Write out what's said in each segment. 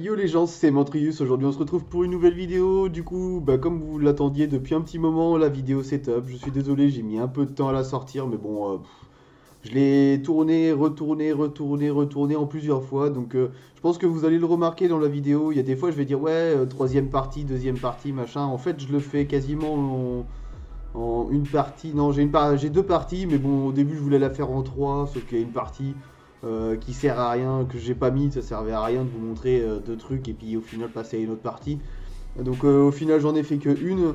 Yo les gens, c'est Mantrius, aujourd'hui on se retrouve pour une nouvelle vidéo. Du coup, comme vous l'attendiez depuis un petit moment, la vidéo setup. Je suis désolé, j'ai mis un peu de temps à la sortir, mais bon, je l'ai tourné, retourné en plusieurs fois. Donc je pense que vous allez le remarquer dans la vidéo. Il y a des fois je vais dire ouais, troisième partie, deuxième partie, machin. En fait, je le fais quasiment en une partie. Non, j'ai deux parties, mais bon, au début je voulais la faire en trois, sauf qu'il y a une partie qui sert à rien, que j'ai pas mis, ça servait à rien de vous montrer deux trucs et puis au final passer à une autre partie. Donc au final j'en ai fait que une,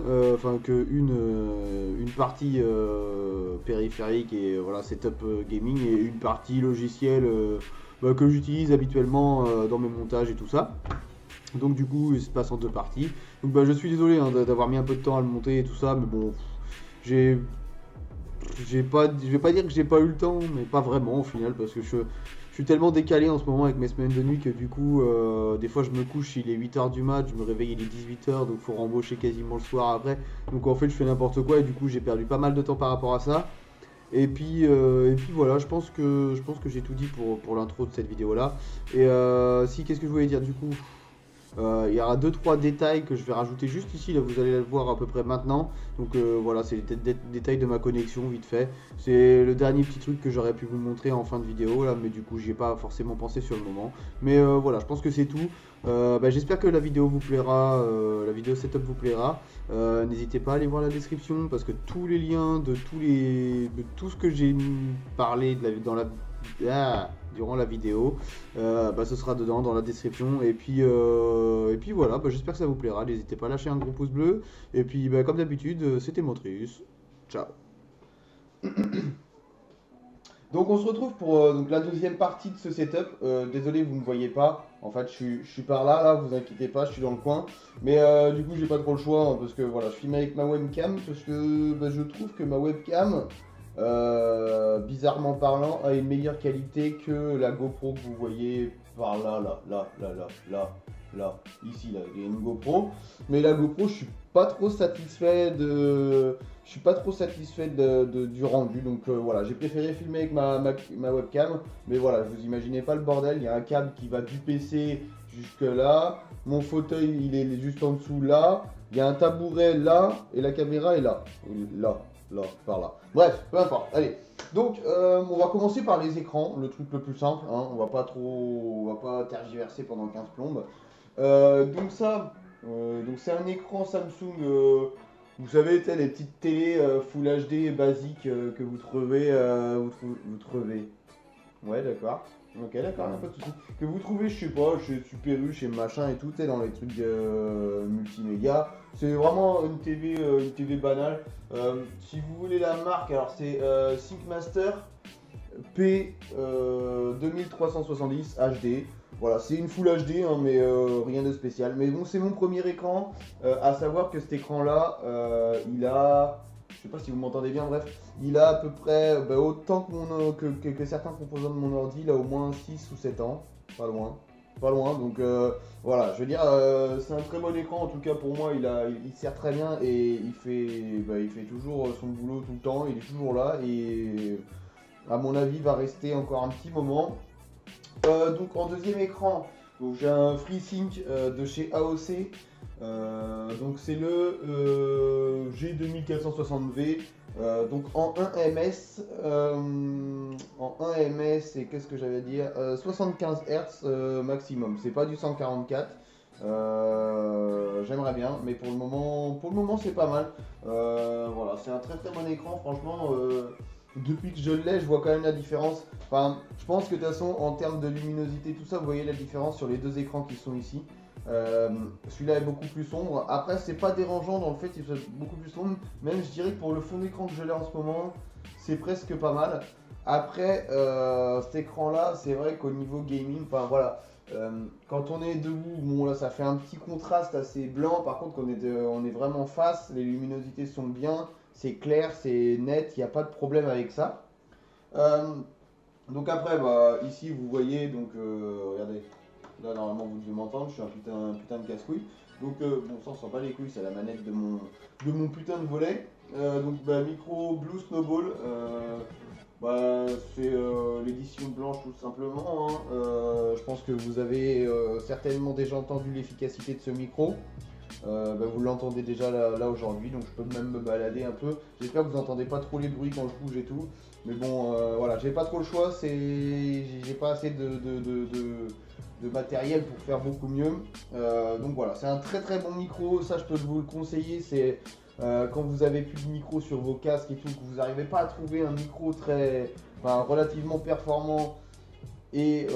une partie périphérique et voilà setup gaming et une partie logicielle que j'utilise habituellement dans mes montages et tout ça. Donc du coup il se passe en deux parties. Donc je suis désolé hein, d'avoir mis un peu de temps à le monter et tout ça, mais bon j'ai je vais pas dire que j'ai pas eu le temps, mais pas vraiment au final, parce que je suis tellement décalé en ce moment avec mes semaines de nuit que du coup, des fois je me couche, il est 8 h du mat, je me réveille, il est 18 h, donc faut rembaucher quasiment le soir après. Donc en fait, je fais n'importe quoi et du coup, j'ai perdu pas mal de temps par rapport à ça. Et puis voilà, je pense que j'ai tout dit pour l'intro de cette vidéo là. Et si, qu'est-ce que je voulais dire du coup? Il y aura deux trois détails que je vais rajouter juste ici, là vous allez le voir à peu près maintenant. Donc voilà, c'est les détails de ma connexion vite fait. C'est le dernier petit truc que j'aurais pu vous montrer en fin de vidéo là, mais du coup j'y ai pas forcément pensé sur le moment. Mais voilà, je pense que c'est tout. J'espère que la vidéo vous plaira, la vidéo setup vous plaira. N'hésitez pas à aller voir la description parce que tous les liens de tout ce que j'ai parlé durant la vidéo, ce sera dedans dans la description. Et puis voilà, j'espère que ça vous plaira. N'hésitez pas à lâcher un gros pouce bleu. Et puis comme d'habitude, c'était Montrius. Ciao. Donc on se retrouve pour donc, la deuxième partie de ce setup. Désolé, vous ne me voyez pas. En fait, je suis par là, vous inquiétez pas, je suis dans le coin. Mais du coup, j'ai pas trop le choix hein, parce que voilà, je filme avec ma webcam parce que je trouve que ma webcam, bizarrement parlant, a une meilleure qualité que la GoPro que vous voyez par là, ici, là, il y a une GoPro. Mais la GoPro, je suis pas trop satisfait de, je suis pas trop satisfait du rendu. Donc voilà, j'ai préféré filmer avec ma webcam. Mais voilà, vous imaginez pas le bordel. Il y a un câble qui va du PC jusque là. Mon fauteuil, il est juste en dessous là. Il y a un tabouret là et la caméra est là. Là, par là. Bref, peu importe. Allez. Donc, on va commencer par les écrans, le truc le plus simple. Hein. On va pas tergiverser pendant 15 plombes. Donc c'est un écran Samsung. Vous savez, les petites télé Full HD basiques que vous trouvez, vous trouvez. Ouais, d'accord. Ok, d'accord, y a pas de souci. Que vous trouvez, je sais pas, chez Super U, chez machin et tout, dans les trucs multimédia. C'est vraiment une TV banale. Si vous voulez la marque, alors c'est Syncmaster P 2370 HD. Voilà, c'est une Full HD, hein, mais rien de spécial. Mais bon, c'est mon premier écran. À savoir que cet écran-là, il a. Je sais pas si vous m'entendez bien, bref. Il a à peu près autant que certains composants de mon ordi. Il a au moins 6 ou 7 ans. Pas loin. Pas loin. Donc voilà, je veux dire, c'est un très bon écran. En tout cas, pour moi, il sert très bien et il fait toujours son boulot tout le temps. Il est toujours là et à mon avis, va rester encore un petit moment. Donc en deuxième écran, j'ai un FreeSync de chez AOC. Donc c'est le G2460V. Donc en 1 ms, et qu'est-ce que j'avais à dire 75 Hz maximum. C'est pas du 144. J'aimerais bien, mais pour le moment c'est pas mal. Voilà, c'est un très très bon écran, franchement. Depuis que je l'ai, je vois quand même la différence. Enfin, je pense que de toute façon, en termes de luminosité, tout ça, vous voyez la différence sur les deux écrans qui sont ici. Celui-là est beaucoup plus sombre. Après, c'est pas dérangeant dans le fait qu'il soit beaucoup plus sombre. Même, je dirais que pour le fond d'écran que je l'ai en ce moment, c'est presque pas mal. Après, cet écran-là, c'est vrai qu'au niveau gaming, enfin voilà, quand on est debout, bon là, ça fait un petit contraste assez blanc. Par contre, quand on est vraiment face, les luminosités sont bien. C'est clair, c'est net, il n'y a pas de problème avec ça. Euh, donc après, ici vous voyez, donc regardez, là normalement vous devez m'entendre, je suis un putain de casse-couille. Donc bon, ça on s'en bat les couilles, c'est la manette de mon putain de volet. Donc micro Blue Snowball, Bah, c'est l'édition blanche tout simplement, hein. Je pense que vous avez certainement déjà entendu l'efficacité de ce micro. Bah, vous l'entendez déjà là aujourd'hui, donc je peux même me balader un peu. J'espère que vous n'entendez pas trop les bruits quand je bouge et tout. Mais bon, voilà, j'ai pas trop le choix, j'ai pas assez de matériel pour faire beaucoup mieux. Donc voilà, c'est un très très bon micro, ça je peux vous le conseiller. C'est quand vous avez plus de micro sur vos casques et tout, que vous n'arrivez pas à trouver un micro relativement performant et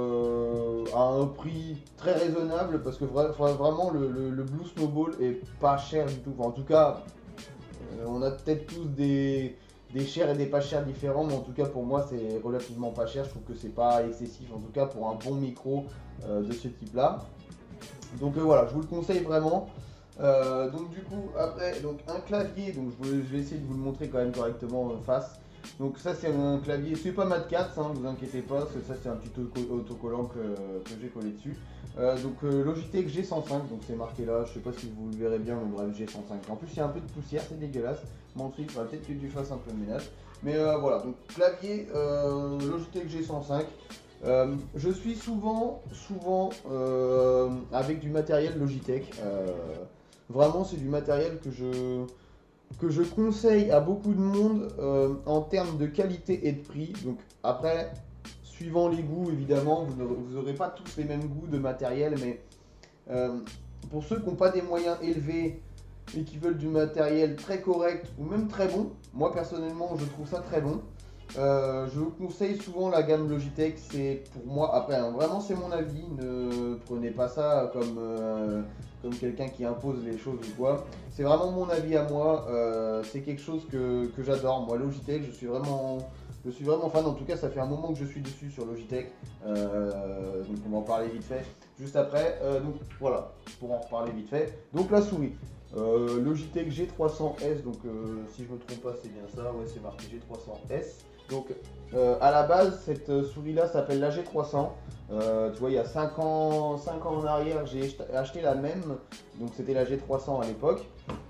à un prix très raisonnable, parce que vraiment le Blue Snowball est pas cher du tout. Enfin, en tout cas, on a peut-être tous des chers et des pas chers différents, mais en tout cas pour moi c'est relativement pas cher. Je trouve que c'est pas excessif, en tout cas pour un bon micro de ce type là. Donc voilà, je vous le conseille vraiment. Donc du coup après, donc un clavier, donc je vais essayer de vous le montrer quand même correctement en face. Donc ça c'est un clavier, c'est pas Mad Catz, hein, vous inquiétez pas, ça c'est un petit autocollant que j'ai collé dessus. Logitech G105, donc c'est marqué là, je sais pas si vous le verrez bien, mais bref G105. En plus il y a un peu de poussière, c'est dégueulasse. Mon truc, il faudra peut-être que tu fasses un peu de ménage. Mais voilà, donc clavier Logitech G105. Je suis souvent avec du matériel Logitech. Vraiment, c'est du matériel que je conseille à beaucoup de monde en termes de qualité et de prix. Donc après, suivant les goûts, évidemment, vous n'aurez pas tous les mêmes goûts de matériel, mais euh, pour ceux qui n'ont pas des moyens élevés et qui veulent du matériel très correct ou même très bon, moi personnellement, je trouve ça très bon. Je vous conseille souvent la gamme Logitech, c'est pour moi, après hein, vraiment c'est mon avis, ne prenez pas ça comme quelqu'un qui impose les choses ou quoi. C'est vraiment mon avis à moi, c'est quelque chose que j'adore. Moi Logitech, je suis vraiment fan, en tout cas ça fait un moment que je suis dessus sur Logitech. Donc on va en parler vite fait juste après. Donc voilà, pour en reparler vite fait. Donc la souris. Logitech G300S, donc si je me trompe pas c'est bien ça, ouais c'est marqué G300S. Donc à la base cette souris là s'appelle la G300. Tu vois il y a 5 ans en arrière j'ai acheté la même, donc c'était la G300 à l'époque.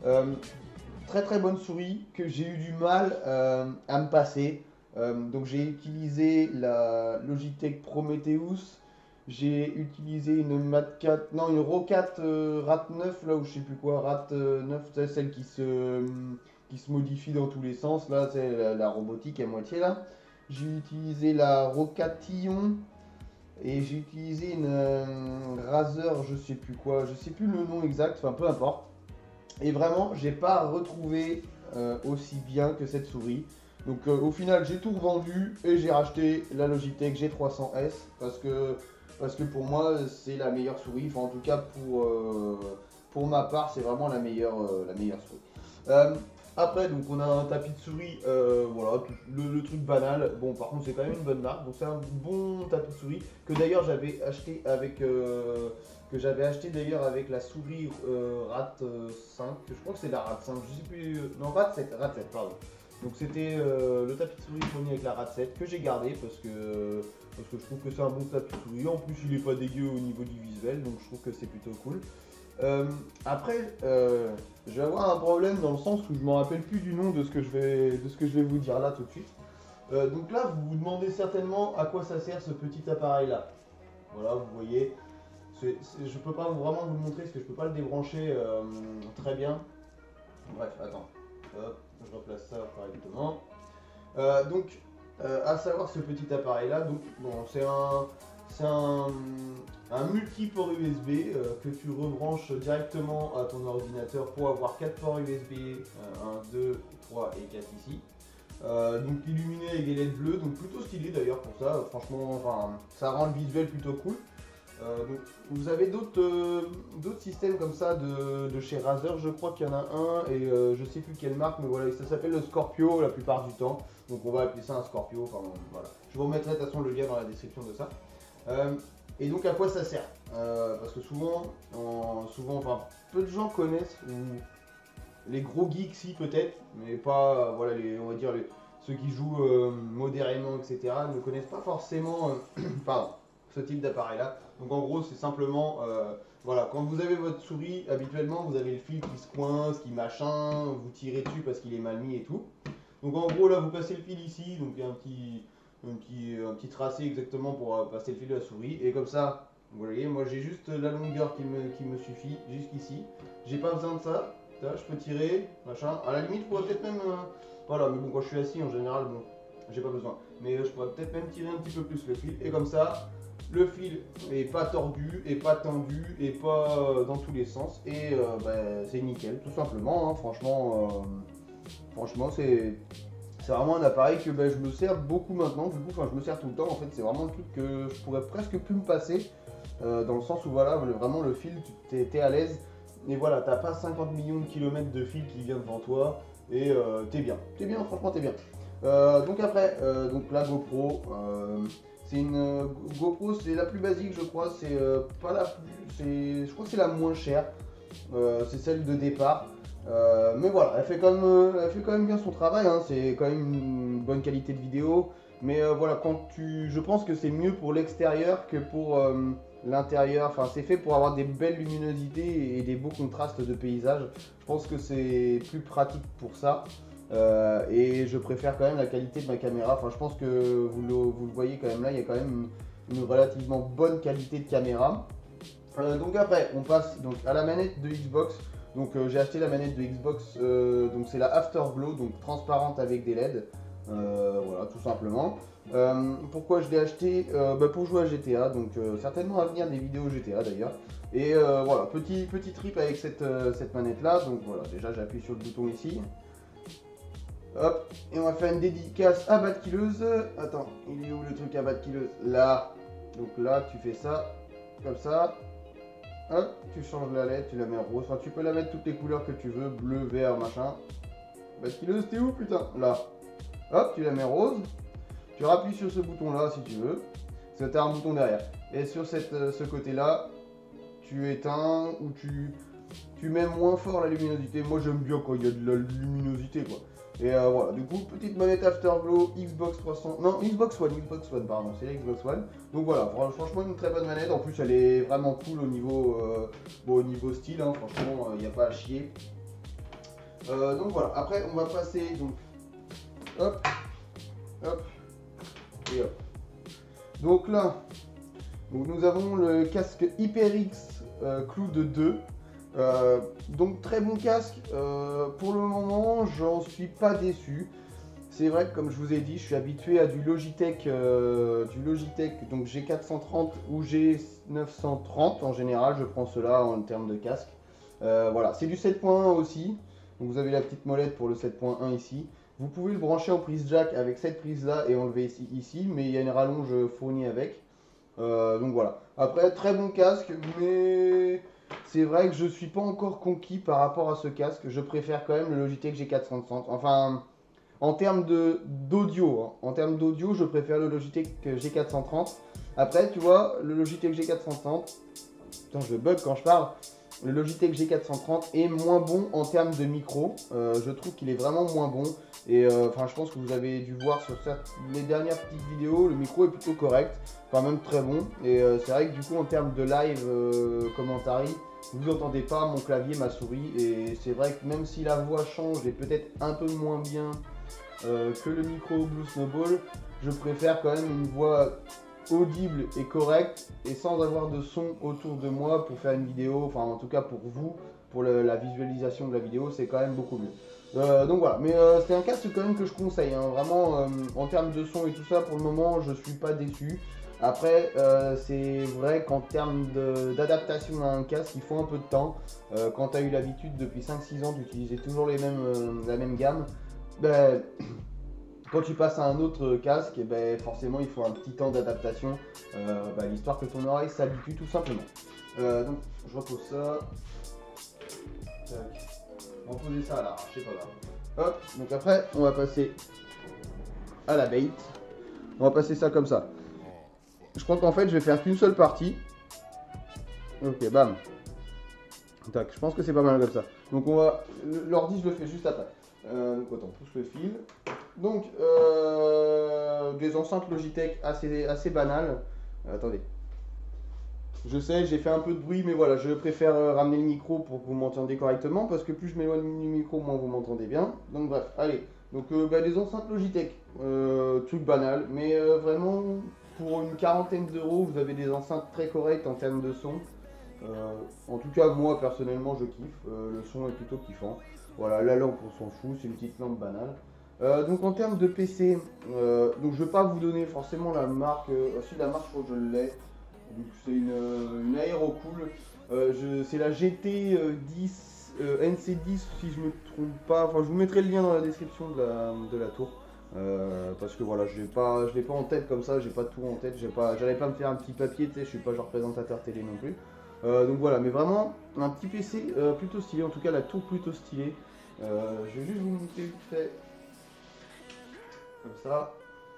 Très très bonne souris que j'ai eu du mal à me passer. Donc j'ai utilisé la Logitech Prometheus. J'ai utilisé une non une Rocat Rat 9 là ou je sais plus quoi, Rat 9, c'est celle qui se modifie dans tous les sens là, c'est la robotique à moitié là. J'ai utilisé la Rocatillon et j'ai utilisé une Razer, je sais plus quoi, je sais plus le nom exact, enfin peu importe. Et vraiment, j'ai pas retrouvé aussi bien que cette souris. Donc au final, j'ai tout revendu et j'ai racheté la Logitech G300S parce que pour moi, c'est la meilleure souris. Enfin, en tout cas, pour ma part, c'est vraiment la meilleure souris. Euh, Après, donc on a un tapis de souris, voilà, le truc banal. Bon, par contre, c'est quand même une bonne marque. Donc c'est un bon tapis de souris que d'ailleurs j'avais acheté avec la souris Rat 5, je crois que c'est la Rat 5, je sais plus, non Rat 7, pardon. Donc c'était le tapis de souris fourni avec la Rat 7 que j'ai gardé parce que je trouve que c'est un bon tapis de souris. En plus il est pas dégueu au niveau du visuel, donc je trouve que c'est plutôt cool. Après, je vais avoir un problème dans le sens où je me rappelle plus du nom de ce que je vais vous dire là tout de suite. Donc là vous vous demandez certainement à quoi ça sert ce petit appareil là. Voilà, vous voyez, je peux pas vraiment vous le montrer parce que je peux pas le débrancher très bien. Bref, attends. Hop, je replace ça correctement. À savoir ce petit appareil là, donc bon, c'est un multi-port USB que tu rebranches directement à ton ordinateur pour avoir 4 ports USB, 1, 2, 3 et 4 ici. Donc illuminé avec des LED bleus, donc plutôt stylé d'ailleurs pour ça, franchement, enfin, ça rend le visuel plutôt cool. Donc, vous avez d'autres systèmes comme ça de chez Razer, je crois qu'il y en a un et je sais plus quelle marque, mais voilà, ça s'appelle le Scorpio la plupart du temps. Donc on va appeler ça un Scorpio, enfin voilà. Je vous remettrai de toute façon le lien dans la description de ça. Et donc à quoi ça sert parce que enfin peu de gens connaissent, les gros geeks si peut-être, mais pas, voilà, on va dire ceux qui jouent modérément, etc. ne connaissent pas forcément pardon, ce type d'appareil là. Donc en gros c'est simplement, voilà, quand vous avez votre souris, habituellement vous avez le fil qui se coince, qui machin, vous tirez dessus parce qu'il est mal mis et tout. Donc en gros là vous passez le fil ici, donc il y a un petit tracé exactement pour passer le fil de la souris. Et comme ça, vous voyez, moi j'ai juste la longueur qui me suffit jusqu'ici. J'ai pas besoin de ça. Là, je peux tirer, machin. À la limite, je pourrais peut-être même. Voilà, mais bon, quand je suis assis en général, bon, j'ai pas besoin. Mais je pourrais peut-être même tirer un petit peu plus le fil. Et comme ça, le fil est pas tordu, et pas tendu, et pas dans tous les sens. Et bah, c'est nickel, tout simplement. Hein, franchement, c'est vraiment un appareil que bah, je me sers beaucoup maintenant. Du coup, enfin, je me sers tout le temps. En fait, c'est vraiment le truc que je pourrais presque plus me passer. Dans le sens où voilà, vraiment le fil, tu es à l'aise. Et voilà, t'as pas 50 millions de kilomètres de fil qui vient devant toi. Et t'es bien, franchement, t'es bien. Donc après, donc la GoPro. C'est une GoPro, c'est la plus basique, je crois. C'est pas la plus. Je crois que c'est la moins chère. C'est celle de départ. Mais voilà, elle fait quand même bien son travail. Hein. C'est quand même une bonne qualité de vidéo. Mais voilà, je pense que c'est mieux pour l'extérieur que pour l'intérieur. Enfin, c'est fait pour avoir des belles luminosités et des beaux contrastes de paysage. Je pense que c'est plus pratique pour ça. Et je préfère quand même la qualité de ma caméra. Enfin, je pense que vous le voyez quand même là, il y a quand même une relativement bonne qualité de caméra. Donc après, on passe donc à la manette de Xbox. Donc j'ai acheté la manette de Xbox, donc c'est la Afterglow, donc transparente avec des LED. Voilà, tout simplement. Pourquoi je l'ai acheté bah, pour jouer à GTA, donc certainement à venir des vidéos GTA d'ailleurs. Et voilà, petit trip avec cette manette là. Donc voilà, déjà j'appuie sur le bouton ici. Hop, et on va faire une dédicace à Batkilleuse. Attends, il est où le truc à Batkilleuse? Là. Donc là, tu fais ça, comme ça. Hop, tu changes la LED, tu la mets rose. Enfin, tu peux la mettre toutes les couleurs que tu veux, bleu, vert, machin. Batkilleuse, t'es où, putain? Là. Hop, tu la mets rose. Tu rappuies sur ce bouton-là si tu veux. C'est un bouton derrière. Et sur ce côté-là, tu éteins ou tu mets moins fort la luminosité. Moi, j'aime bien quand il y a de la luminosité, quoi. Et voilà, du coup, petite manette Afterglow, Xbox 300, non, Xbox One, pardon, c'est la Xbox One. Donc voilà, franchement, une très bonne manette. En plus, elle est vraiment cool au niveau, au niveau style, hein. Franchement, il n'y a pas à chier. Donc voilà, après, on va passer, donc, hop, hop, et hop. Donc là, donc nous avons le casque HyperX Cloud 2. Donc très bon casque, pour le moment j'en suis pas déçu. C'est vrai que comme je vous ai dit, je suis habitué à du Logitech donc G430 ou G930 en général, je prends cela en termes de casque. Voilà, c'est du 7.1 aussi, donc vous avez la petite molette pour le 7.1 ici. Vous pouvez le brancher en prise jack avec cette prise là et enlever ici, mais il y a une rallonge fournie avec. Donc voilà, après très bon casque, mais c'est vrai que je suis pas encore conquis par rapport à ce casque. Je préfère quand même le Logitech G430. Enfin, en termes d'audio, hein. En termes d'audio, je préfère le Logitech G430. Après, tu vois, le Logitech G430, putain, je bug quand je parle. Le Logitech G430 est moins bon en termes de micro. Je trouve qu'il est vraiment moins bon. Et enfin, je pense que vous avez dû voir sur les dernières petites vidéos, le micro est plutôt correct, enfin même très bon. Et c'est vrai que du coup, en termes de live commentary, vous n'entendez pas mon clavier, ma souris. Et c'est vrai que même si la voix change et peut-être un peu moins bien que le micro Blue Snowball, je préfère quand même une voix audible et correcte et sans avoir de son autour de moi pour faire une vidéo, enfin en tout cas pour vous, pour la visualisation de la vidéo, c'est quand même beaucoup mieux. Donc voilà, mais c'est un casque quand même que je conseille, hein. Vraiment en termes de son et tout ça, pour le moment je suis pas déçu. Après c'est vrai qu'en termes d'adaptation à un casque, il faut un peu de temps. Quand tu as eu l'habitude depuis 5-6 ans d'utiliser toujours la même gamme, ben, quand tu passes à un autre casque, eh ben, forcément il faut un petit temps d'adaptation, l'histoire que ton oreille s'habitue tout simplement. Donc je repose ça. Tac. On va poser ça à l'arrache, c'est pas grave. Hop, donc après on va passer à la bait. On va passer ça comme ça. Je crois qu'en fait je vais faire qu'une seule partie. Ok, bam. Tac, je pense que c'est pas mal comme ça. Donc on va. L'ordi je le fais juste après. Donc attends, on pousse le fil. Donc des enceintes Logitech assez banales. Attendez. Je sais, j'ai fait un peu de bruit, mais voilà, je préfère ramener le micro pour que vous m'entendiez correctement, parce que plus je m'éloigne du micro, moins vous m'entendez bien. Donc bref, allez, Donc des enceintes Logitech, truc banal, mais vraiment pour une quarantaine d'euros, vous avez des enceintes très correctes en termes de son. En tout cas, moi personnellement, je kiffe. Le son est plutôt kiffant. Voilà, la lampe, on s'en fout, c'est une petite lampe banale. Donc en termes de PC, donc je ne vais pas vous donner forcément la marque. Si la marque, je crois que je l'ai. Donc c'est une Aerocool. C'est la GT10 NC10 si je me trompe pas. Enfin, je vous mettrai le lien dans la description de la tour. Parce que voilà, je l'ai pas en tête comme ça, j'ai pas tout en tête, j'arrive pas à me faire un petit papier, tu sais, je suis pas genre présentateur télé non plus. Donc voilà, mais vraiment un petit PC plutôt stylé, en tout cas la tour plutôt stylée. Je vais juste vous montrer vite fait, comme ça.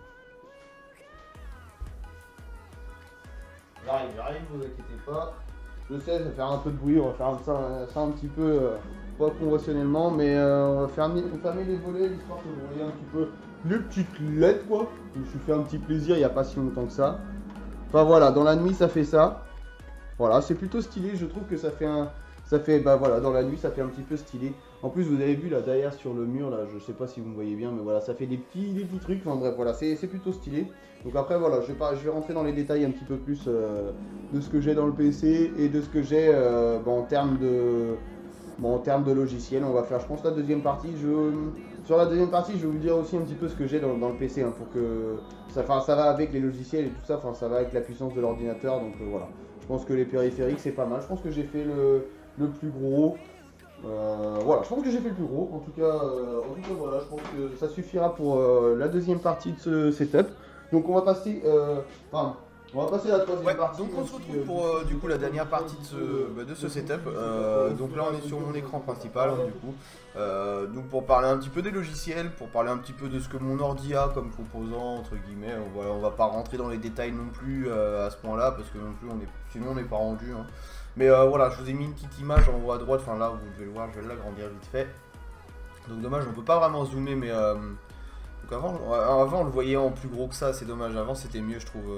J'arrive, vous inquiétez pas. Je sais, ça va faire un peu de bruit, on va faire ça un petit peu, pas conventionnellement, mais on va fermer les volets, histoire que vous voyez un petit peu les petites lettres, quoi. Je me suis fait un petit plaisir il n'y a pas si longtemps que ça. Enfin voilà, dans la nuit ça fait ça. Voilà, c'est plutôt stylé, je trouve que bah voilà, dans la nuit ça fait un petit peu stylé. En plus vous avez vu là derrière sur le mur là, je sais pas si vous me voyez bien, mais voilà, ça fait des petits trucs, enfin bref voilà, c'est plutôt stylé. Donc après voilà, je vais rentrer dans les détails un petit peu plus de ce que j'ai dans le PC et de ce que j'ai en termes de logiciel. On va faire je pense la deuxième partie. Sur la deuxième partie je vais vous dire aussi un petit peu ce que j'ai dans le PC hein, pour que ça va avec les logiciels et tout ça, enfin ça va avec la puissance de l'ordinateur, donc voilà. Je pense que les périphériques c'est pas mal. Je pense que j'ai fait le plus gros. Voilà, je pense que j'ai fait le plus gros. En tout cas, voilà, je pense que ça suffira pour la deuxième partie de ce setup. Donc on va passer, on va passer à la troisième partie. Donc on se retrouve pour du coup la dernière partie de ce setup. Donc là on est sur mon écran principal hein, du coup. Donc pour parler un petit peu des logiciels, pour parler un petit peu de ce que mon ordi a comme composant entre guillemets. Voilà, on va pas rentrer dans les détails non plus à ce point là parce que non plus sinon on n'est pas rendu. Hein. Mais voilà, je vous ai mis une petite image en haut à droite, enfin là vous devez le voir, je vais l'agrandir vite fait. Donc dommage, on peut pas vraiment zoomer mais donc avant on le voyait en plus gros que ça, c'est dommage, avant c'était mieux je trouve.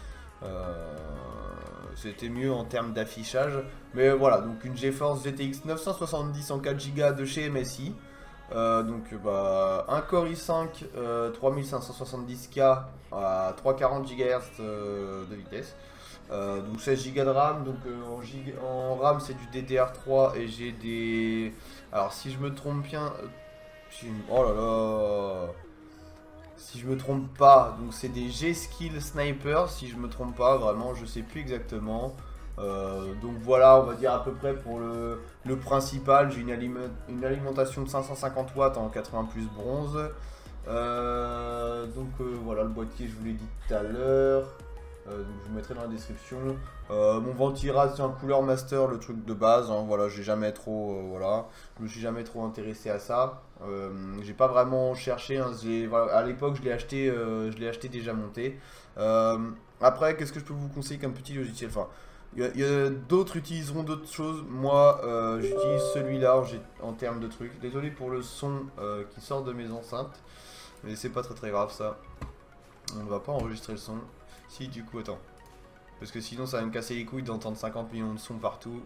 C'était mieux en termes d'affichage. Mais voilà, donc une GeForce GTX 970 en 4 Go de chez MSI. Donc un Core i5 3570K à 340 GHz de vitesse. Donc 16 Go de RAM. Donc en RAM c'est du DDR3 et j'ai des... Alors si je me trompe bien... Oh là là... Si je me trompe pas, donc c'est des G-Skill Sniper, si je me trompe pas, vraiment, je sais plus exactement. Donc voilà, on va dire à peu près pour le principal, j'ai une alimentation de 550 watts en 80 plus bronze. Voilà, le boîtier, je vous l'ai dit tout à l'heure. Donc je vous mettrai dans la description. Mon ventirad c'est un Cooler Master, le truc de base. Hein, voilà, j'ai jamais trop, voilà, je me suis jamais trop intéressé à ça. J'ai pas vraiment cherché. Hein, voilà, à l'époque, je l'ai acheté déjà monté. Après, qu'est-ce que je peux vous conseiller comme petit logiciel? Enfin, d'autres utiliseront d'autres choses. Moi, j'utilise celui-là en termes de trucs. Désolé pour le son qui sort de mes enceintes, mais c'est pas très grave ça. On ne va pas enregistrer le son. Si, du coup, attends. Parce que sinon, ça va me casser les couilles d'entendre 50 millions de sons partout.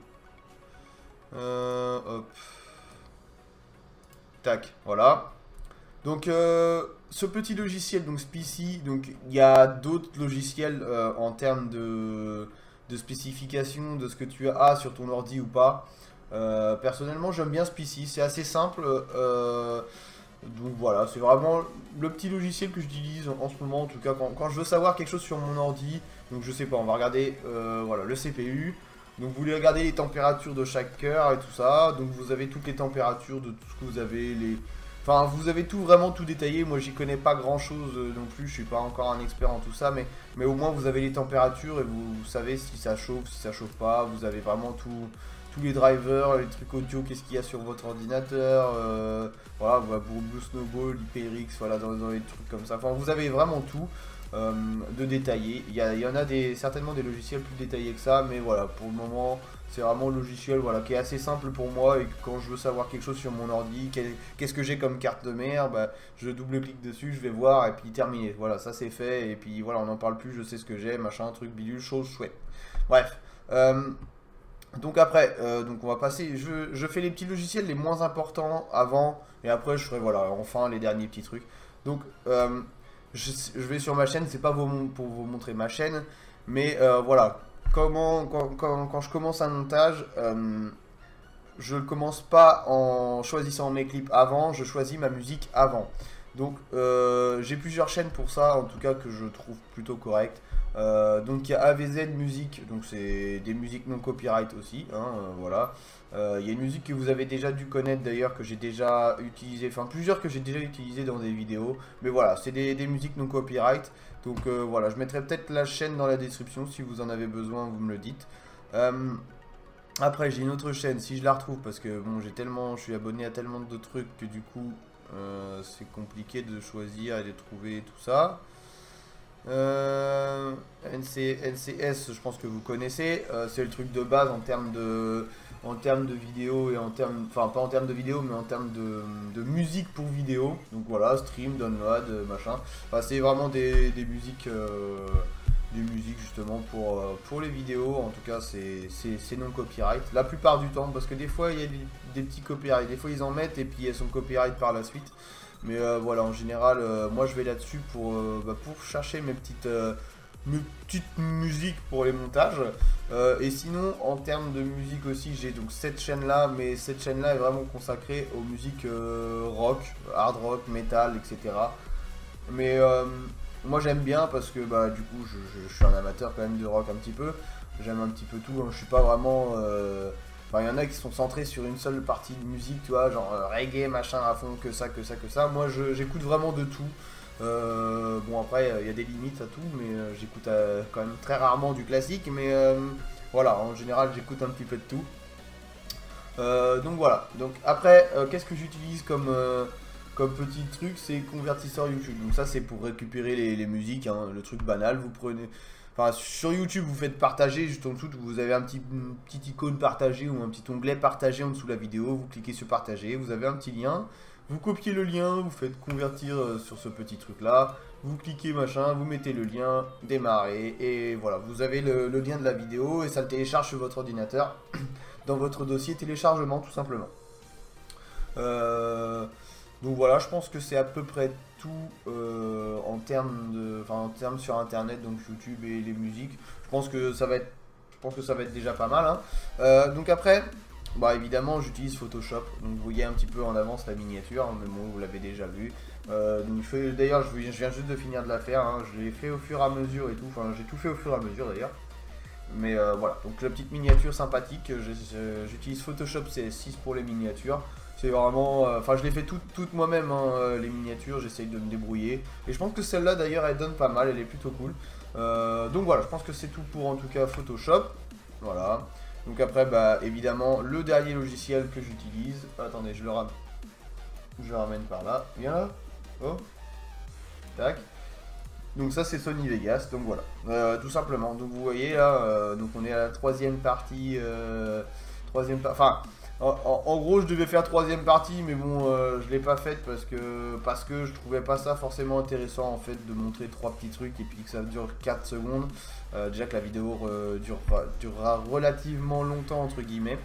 Hop. Tac, voilà. Donc, ce petit logiciel, donc Spicy, donc il y a d'autres logiciels en termes de spécification de ce que tu as sur ton ordi ou pas. Personnellement, j'aime bien Spicy, c'est assez simple. Donc voilà, c'est vraiment le petit logiciel que j'utilise en ce moment, en tout cas quand je veux savoir quelque chose sur mon ordi. Donc je sais pas, on va regarder voilà, le CPU. Donc vous voulez regarder les températures de chaque cœur et tout ça. Donc vous avez toutes les températures de tout ce que vous avez. Enfin, vous avez tout vraiment tout détaillé. Moi j'y connais pas grand chose non plus, je suis pas encore un expert en tout ça. Mais au moins vous avez les températures et vous savez si ça chauffe pas. Vous avez vraiment tous les drivers, les trucs audio, qu'est-ce qu'il y a sur votre ordinateur, voilà, pour Blue Snowball, HyperX, voilà, dans les trucs comme ça. Enfin, vous avez vraiment tout de détaillé. Il y en a certainement des logiciels plus détaillés que ça, mais voilà, pour le moment, c'est vraiment le logiciel voilà, qui est assez simple pour moi. Et quand je veux savoir quelque chose sur mon ordi, qu'est-ce que j'ai comme carte de mère, bah, je double-clique dessus, je vais voir, et puis terminé. Voilà, ça c'est fait, et puis voilà, on n'en parle plus, je sais ce que j'ai, machin, truc, bidule, chose chouette. Bref. Donc après, donc on va passer, je fais les petits logiciels les moins importants avant, et après je ferai, voilà, enfin les derniers petits trucs. Donc je vais sur ma chaîne, c'est pas pour vous montrer ma chaîne, mais voilà, quand je commence un montage, je ne commence pas en choisissant mes clips avant, je choisis ma musique avant. Donc j'ai plusieurs chaînes pour ça, en tout cas que je trouve plutôt correctes. Donc il y a AVZ Musique, donc c'est des musiques non copyright aussi, hein, voilà. Il y a une musique que vous avez déjà dû connaître d'ailleurs, que j'ai déjà utilisé, enfin plusieurs que j'ai déjà utilisé dans des vidéos. Mais voilà, c'est des musiques non copyright. Donc voilà, je mettrai peut-être la chaîne dans la description, si vous en avez besoin, vous me le dites. Après j'ai une autre chaîne, si je la retrouve, parce que bon je suis abonné à tellement de trucs que du coup c'est compliqué de choisir et de trouver tout ça. NCS, je pense que vous connaissez, c'est le truc de base en termes de vidéo et en termes, enfin pas en termes de vidéo mais en termes de musique pour vidéo. Donc voilà, stream, download, machin. Enfin, c'est vraiment des musiques justement pour les vidéos. En tout cas c'est non copyright la plupart du temps, parce que des fois il y a des petits copyrights, des fois ils en mettent et puis elles sont copyright par la suite. Mais voilà, en général, moi je vais là-dessus pour chercher mes petites musiques pour les montages. Et sinon, en termes de musique aussi, j'ai donc cette chaîne-là, mais cette chaîne-là est vraiment consacrée aux musiques rock, hard rock, metal, etc. Mais moi j'aime bien parce que bah, du coup, je suis un amateur quand même de rock un petit peu. J'aime un petit peu tout, hein. Je suis pas vraiment... Enfin, il y en a qui sont centrés sur une seule partie de musique, tu vois, genre reggae, machin à fond, que ça, que ça, que ça. Moi, j'écoute vraiment de tout. Bon, après, il y a des limites à tout, mais j'écoute quand même très rarement du classique. Mais voilà, en général, j'écoute un petit peu de tout. Donc voilà. Donc après, qu'est-ce que j'utilise comme petit truc? C'est convertisseur YouTube. Donc ça, c'est pour récupérer les musiques, hein, le truc banal. Vous prenez... Enfin, sur YouTube, vous faites partager, juste en dessous, vous avez une petite icône partagée ou un petit onglet partagé en dessous de la vidéo. Vous cliquez sur partager, vous avez un petit lien. Vous copiez le lien, vous faites convertir sur ce petit truc-là. Vous cliquez machin, vous mettez le lien, démarrer. Et voilà, vous avez le lien de la vidéo et ça le télécharge sur votre ordinateur dans votre dossier téléchargement, tout simplement. Donc voilà, je pense que c'est à peu près tout en termes sur internet, donc YouTube et les musiques. Je pense que ça va être déjà pas mal, hein. Donc après, bah évidemment j'utilise Photoshop. Donc vous voyez un petit peu en avance la miniature, hein, mais bon vous l'avez déjà vu. D'ailleurs je viens juste de finir de la faire, hein. Je l'ai fait au fur et à mesure et tout. Enfin j'ai tout fait au fur et à mesure d'ailleurs. Mais voilà, donc la petite miniature sympathique, j'utilise Photoshop CS6 pour les miniatures. C'est vraiment... Enfin, je l'ai fait toutes moi-même, hein, les miniatures, j'essaye de me débrouiller. Et je pense que celle-là, d'ailleurs, elle donne pas mal, elle est plutôt cool. Donc voilà, je pense que c'est tout pour, en tout cas, Photoshop. Voilà. Donc après, bah, évidemment, le dernier logiciel que j'utilise... Attendez, je le ramène par là. Viens là. Oh. Tac. Donc ça, c'est Sony Vegas, donc voilà. Tout simplement. Donc vous voyez, là, donc on est à la troisième partie... Enfin... En gros, je devais faire troisième partie, mais bon, je l'ai pas faite parce que je trouvais pas ça forcément intéressant en fait de montrer trois petits trucs et puis que ça dure 4 secondes. Déjà que la vidéo durera relativement longtemps entre guillemets.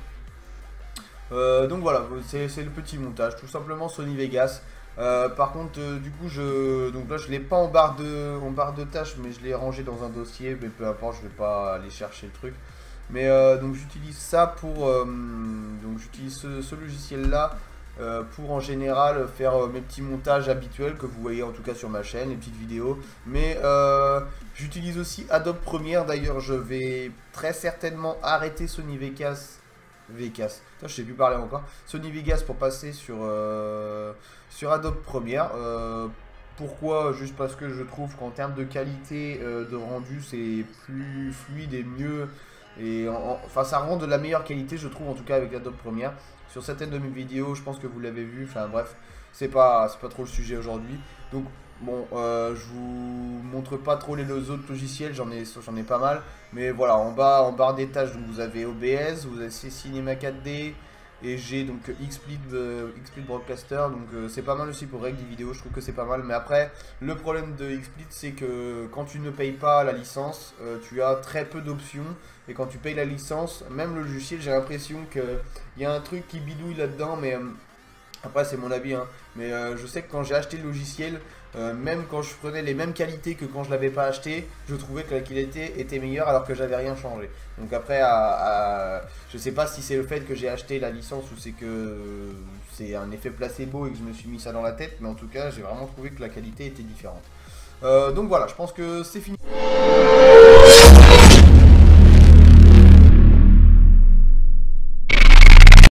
Donc voilà, c'est le petit montage, tout simplement Sony Vegas. Par contre, du coup, donc là, je l'ai pas en barre de tâches, mais je l'ai rangé dans un dossier, mais peu importe, je vais pas aller chercher le truc. Mais donc j'utilise ça pour donc j'utilise ce logiciel là pour en général faire mes petits montages habituels que vous voyez en tout cas sur ma chaîne, les petites vidéos. Mais j'utilise aussi Adobe Premiere. D'ailleurs je vais très certainement arrêter Sony Vegas. Putain, je sais plus parler encore. Sony Vegas pour passer sur Adobe Premiere. Pourquoi? Juste parce que je trouve qu'en termes de qualité de rendu c'est plus fluide et mieux. Et enfin ça rend de la meilleure qualité je trouve en tout cas avec Adobe Premiere. Sur certaines de mes vidéos je pense que vous l'avez vu, enfin bref c'est pas trop le sujet aujourd'hui. Donc bon je vous montre pas trop les autres logiciels, j'en ai pas mal. Mais voilà en bas en barre des tâches donc vous avez OBS, vous avez Cinema 4D, Et j'ai donc XSplit Broadcaster, donc c'est pas mal aussi pour règles des vidéos, je trouve que c'est pas mal. Mais après, le problème de XSplit, c'est que quand tu ne payes pas la licence, tu as très peu d'options. Et quand tu payes la licence, même le logiciel, j'ai l'impression qu'il y a un truc qui bidouille là-dedans, mais après c'est mon avis, hein. Mais je sais que quand j'ai acheté le logiciel, même quand je prenais les mêmes qualités que quand je l'avais pas acheté, je trouvais que la qualité était meilleure alors que j'avais rien changé. Donc après, je sais pas si c'est le fait que j'ai acheté la licence ou c'est que c'est un effet placebo et que je me suis mis ça dans la tête, mais en tout cas j'ai vraiment trouvé que la qualité était différente. Donc voilà, je pense que c'est fini.